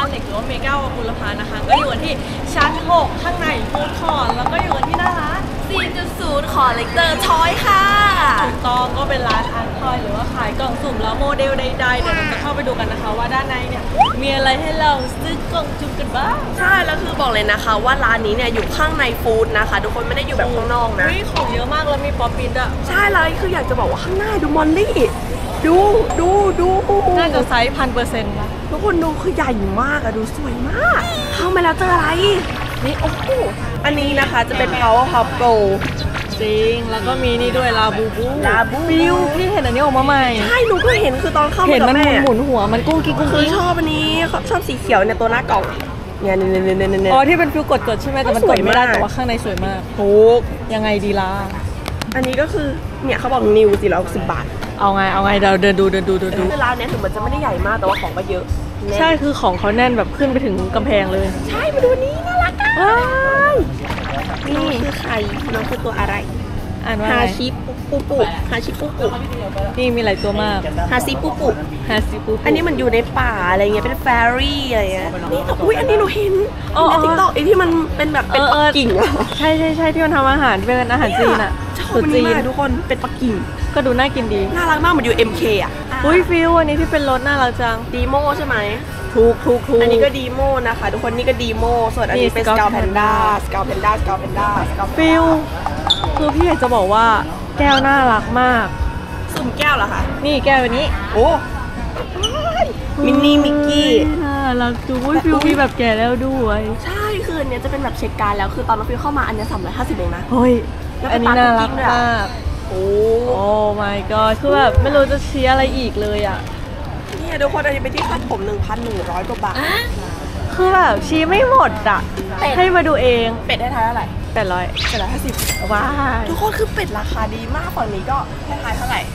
นิกหรือว่าเมกาวาบุรพานะคะก็อยู่กันที่ชั้น 6 ข้างในฟู้ดคอร์ทแล้วก็อยู่กันที่หน้าร้าน 4.0 Collector Toy ค่ะถูกต้องก็เป็นร้านอาร์ตทอยหรือว่าขายกล่องสุ่มแล้วโมเดลใดๆเดี๋ยวเราจะเข้าไปดูกันนะคะว่าด้านในเนี่ยมีอะไรให้เราซื้อกล่องจุ่มกันบ้างใช่แล้วคือบอกเลยนะคะว่าร้านนี้เนี่ยอยู่ข้างในฟู้ดนะคะทุกคนไม่ได้อยู่แบบข้างนอกนะของเยอะมากแล้วมีป๊อปปิ้นอะใช่เลยคืออยากจะบอกว่าข้างหน้าดูมอลลี่ดูน่าจะไซส์1,000%นะทุกคนดูคือใหญ่มากอะดูสวยมากเข้ามาแล้วเจออะไรนี่โอ้โหอันนี้นะคะจะเป็น Power Pop Go จริงแล้วก็มีนี่ด้วยลาบูฟิวพี่เห็นอันนี้ออกมาใหม่ใช่หนูก็เห็นคือตอนเข้ามาเห็นมันหมุนหัวมันกุ้งกิ๊กคือชอบอันนี้ชอบสีเขียวเนี่ยตัวหน้ากล่องเนี่ยอ๋อที่เป็นฟิวกดใช่ไหมแต่มันกดไม่ได้แต่ว่าข้างในสวยมากถูกยังไงดีล่ะอันนี้ก็คือเนี่ยเขาบอกนิว460 บาทเอาไงเราเดินดูคือร้านเนี้ยถึงมันจะไม่ได้ใหญ่มากแต่ว่าของก็เยอะใช่คือของเขาแน่นแบบขึ้นไปถึงกำแพงเลยใช่มาดูนี้น่ารักอ่ะนี่คือใครน้องคือตัวอะไรอ่านว่าฮาชิปูฮาชิปูนี่มีหลายตัวมากฮาซิปูอันนี้มันอยู่ในป่าอะไรเงี้ยเป็นแฟรี่อะไรเงี้ยนี่อุ้ยอันนี้หนูเห็นในติ๊กต็อกไอ้ที่มันเป็นแบบเป็นปักกิ่งใช่ที่มันทำอาหารเป็นอาหารจีนอ่ะชอบจีนทุกคนเป็นปักกิ่งก็ดูน่ากินดีน่ารักมากเหมือนอยู่ MK อ่ะอุ้ยฟิวอันนี้ที่เป็นรถน่ารักจังดีโมใช่ไหมถูกอันนี้ก็ดีโมนะคะทุกคนนี่ก็ดีโมส่วนอันนี้เป็นสกาลแพนด้าฟิวคือพี่อยากจะบอกว่าแก้วน่ารักมากสุ่มแก้วเหรอคะนี่แก้วนี้โอ้มินนี่มิกกี้น่ารักดูฟิวมีแบบแก่แล้วด้วยใช่คืออันนี้จะเป็นแบบเช็คการแล้วคือตอนเราฟิวเข้ามาอันนี้350เองนะเฮ้ยอันนี้น่ารักมากโอ้ my god คือแบบไม่รู้จะเชียร์อะไรอีกเลยอ่ะนี่ทุกคนอันนี้เป็นที่คาดผม 1,100 กว่าบาทคือแบบชี้ไม่หมดอ่ะให้มาดูเองเป็ดได้ท้ายเท่าไหร่ 850ว้าทุกคนคือเป็ดราคาดีมากฝั่งนี้ก็ให้ท้ายเท่าไหร่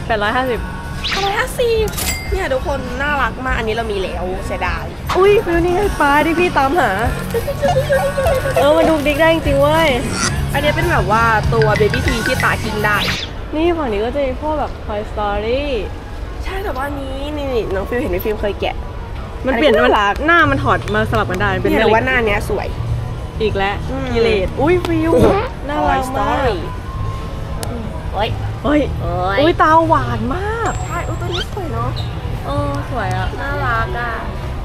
850 เนี่ยทุกคนน่ารักมากอันนี้เรามีแล้วเสียดายอุ้ยฟิวนี่ไงปลาที่พี่ตามหามาดูดิ๊กได้จริงๆเว้ยอันนี้เป็นแบบว่าตัวเบบี้ทีที่ตากินได้นี่ฝั่งนี้ก็จะมีพวกแบบ Toy Story ใช่แต่ว่านี้นี่น้องฟิวเห็นในฟิล์มเคยแกะมันเปลี่ยนเวลาหน้ามันถอดมาสลับกันได้เป็นแต่ว่าหน้าเนี้ยสวยอีกแล้วกิเลสอุ้ยฟิวน่ารักมากเฮ้ยอุ้ยตาหวานมากใช่ตัวนี้สวยเนาะสวยอ่ะน่ารักอ่ะ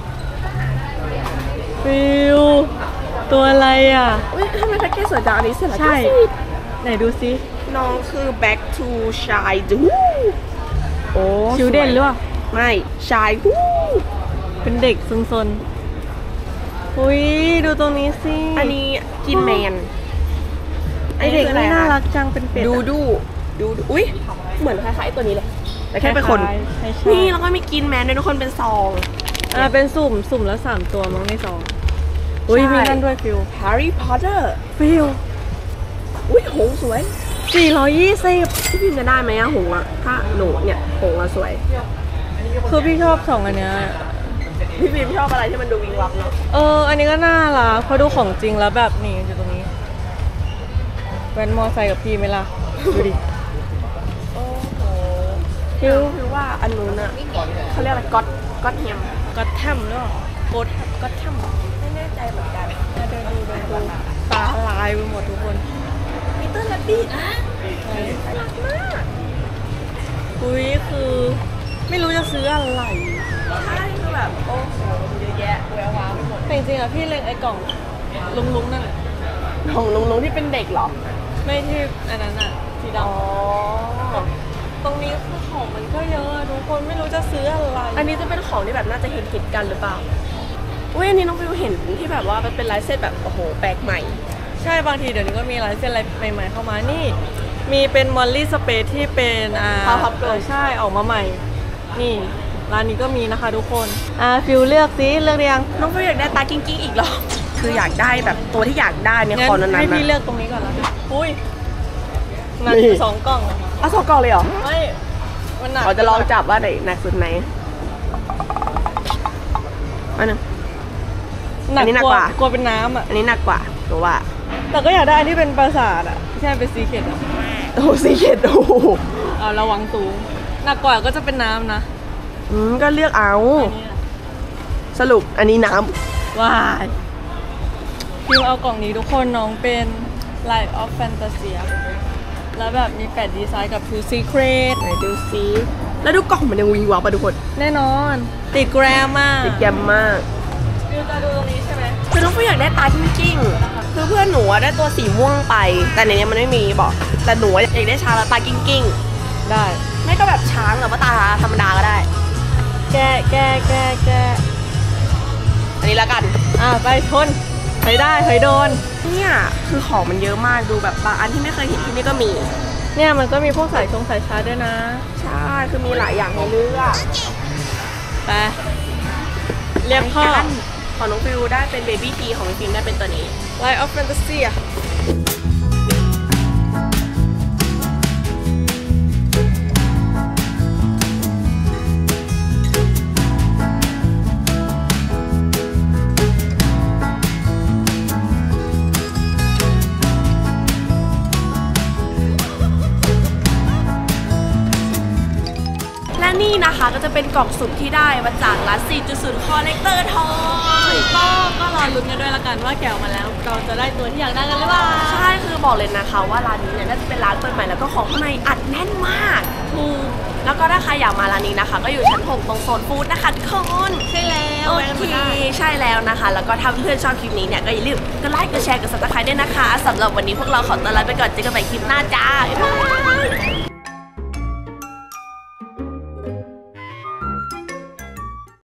ฟิวตัวอะไรอ่ะอุ้ยทำไมแพ็กเกจสวยจังอันนี้เสร็จแล้วใช่ไหนดูซิน้องคือ back to shy ดูโอ้ชิวเด่นหรือเปล่าไม่ shy เป็นเด็กซนๆอุ้ยดูตรงนี้สิอันนี้กินแมนไอเด็กนี่น่ารักจังเป็นเป็ดดูอุ้ยเหมือนคล้ายๆตัวนี้เลยแต่แค่เป็นคนนี่แล้วก็มีกินแมนด้วยทุกคนเป็นซองเป็นสุ่มแล้ว3ตัวมั้งในซองอุ้ยมีนั่นด้วยฟิว Harry Potter ฟิวอุ้ยหงสวย 420 พี่พิมจะได้ไหมอะหงอะถ้าหนูเนี่ยหงอะสวยคือพี่ชอบ2อันเนี้ยพี่พิมชอบอะไรที่มันดูวิงวับเนาะอันนี้ก็น่ารักพอดูของจริงแล้วแบบนี่อยู่ตรงนี้แว้นมอไซค์กับพี่ไหมล่ะดูดิโอ้โหคือว่าอันนู้นอะเขาเรียกอะไรก็อตแฮมเนาะก็อตแฮมไม่แน่ใจเหมือนกันเดินดูตาลายไปหมดทุกคนมิเตอร์ลัดดี้น่ารักมากอุ้ยคือไม่รู้จะซื้ออะไรใช่คือแบบโอ้โหเยอะแยะแววว้าวไปหมดจริงๆอะพี่เล็งไอ้กล่องลุงนั่นของลุงที่เป็นเด็กเหรอไม่ที่อันนั้นอะสีดำตรงนี้คือของมันก็เยอะทุกคนไม่รู้จะซื้ออะไรอันนี้จะเป็นของที่แบบน่าจะเห็นกันหรือเปล่าอุ้ยอันนี้น้องฟิวเห็นที่แบบว่ามันเป็นลายเส้นแบบโอ้โหแปลกใหม่ใช่บางทีเดี๋ยวนี้ก็มีลายเส้นอะไรใหม่ๆเข้ามานี่มีเป็นมอลลี่สเปรย์ที่เป็นใช่ออกมาใหม่นี่ร้านนี้ก็มีนะคะทุกคนฟิวเลือกซิเลือกหรือยังน้องฟิวอยากได้ตากิ้งอีกหรอคืออยากได้แบบตัวที่อยากได้เนี่ยคอนั้นให้พี่เลือกตรงนี้ก่อนละอุ้ยหนัก2 กล่อง 2 กล่องเลยเหรอไม่มันหนักเราจะลองจับว่าไหนหนักสุดไหนอันนึงอันนี้หนักกว่ากลัวเป็นน้ำอ่ะอันนี้หนักกว่าตัวว่าแต่ก็อยากได้อันที่เป็นปราสาทอ่ะใช่เป็นซีเคทอ่ะโอ้ซีเคทโอ้ระวังสูงหนักกว่าก็จะเป็นน้ำนะก็เลือกเอาสรุปอันนี้น้ว้ายพิมเอากล่องนี้ทุกคนน้องเป็น Light of Fantasia แล้วแบบมี8ดีไซน์กับ Two Secret ำไหนดูซิแล้วดูกล่องมันยังวิงวับปะทุกคนแน่นอน ติดแกรมมากติดแกมมากพิมจะดูตรงนี้ใช่ไหมคือน้องฟิวอยากได้ตากิ้งๆคือเพื่อนหนูอะได้ตัวสีม่วงไป แต่ในนี้มันไม่มีบอกแต่หนูอยากได้ช้างแล้วตากิ้งได้ๆไม่ก็แบบช้างหรือว่าตาธรรมดาก็ได้แกะอันนี้ละกันไปชนเคยได้เคยโดนเนี่ยคือของมันเยอะมากดูแบบบางอันที่ไม่เคยเห็นที่นี่ก็มีเนี่ยมันก็มีพวกสายสายชาร์จด้วยนะใช่คือมีหลายอย่างให้เลือกไปเรียกพ่อของน้องฟิวได้เป็นเบบี้ทีของน้องฟิวได้เป็นตัวนี้ Light of Fantasia และนี่นะคะก็จะเป็นกล่องสุ่มที่ได้มาจากร้าน 4.0 Collector Toy ก็รอลุ้นกันด้วยละกันว่าแกะออกมาแล้วเราจะได้ตัวที่อยากได้กันหรือเปล่าใช่คือบอกเลยนะคะว่าร้านนี้เนี่ยน่าจะเป็นร้านเปิดใหม่แล้วก็ของข้างในอัดแน่นมากถูกแล้วก็ถ้าใครอยากมาร้านนี้นะคะ ก็อยู่ชั้น 6 ตรงโซนฟู้ดนะคะทุกคนใช่แล้วโอแวะเคมาได้ใช่แล้วนะคะ แล้วก็ถ้าเพื่อนๆชอบคลิปนี้เนี่ยก็อย่าลืมกดไลค์กดแชร์กด Subscribe ด้วยนะคะสำหรับวันนี้พวกเราขอตัวลาไปก่อนเจอกันใหม่คลิปหน้าจ้าบ๊ายบาย